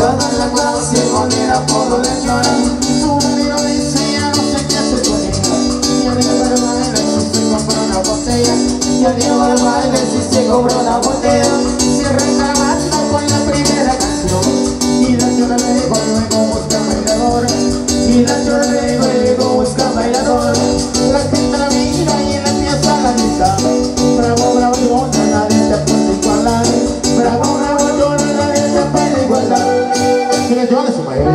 Toda la clase con el apodo de llora. Su marido dice ya no sé qué hacer con ella. Y arriba al baile si se compró una botella. Y arriba al baile si se cobró una botella. Cierra grabando con la primera canción. Y la llora le dijo luego busca bailador. Y la llora le dijo luego busca bailador. La gente la mira y la empieza a gritar. Bravo, bravo, llora, nadie te puede igualar. Bravo, bravo, llora, nadie te puede igualar. ¿Quién llora su mayor?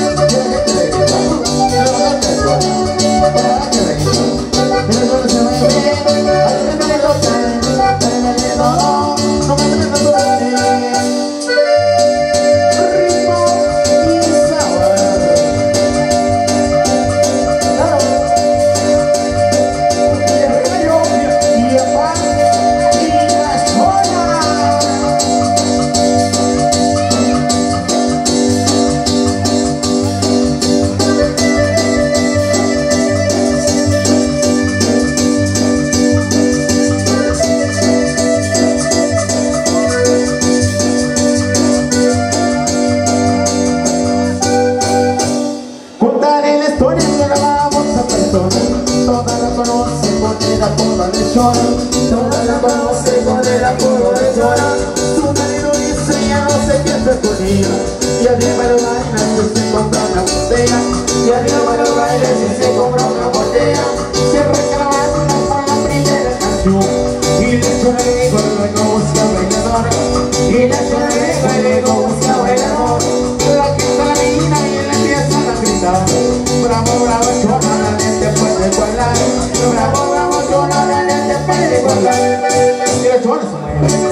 Toda la conoce con el apodo de Llora. Toda la conoce con el apodo de Llora. Su marido dice ya no sé qué hacer con ella. Y arriba lo baila si se compra una botella. Y arriba lo baila si se compra una botella. Siempre grabando con la primera canción. Y le Llora le digo luego busca bailador. Y le Llora le digo luego busca bailador. La gente la mira y le empiezan a gritar. Bravo, bravo, Llora, nadie te puede igualar. Bravo, bravo, Llora, nadie te puede igualar. Y la Llora se mueve.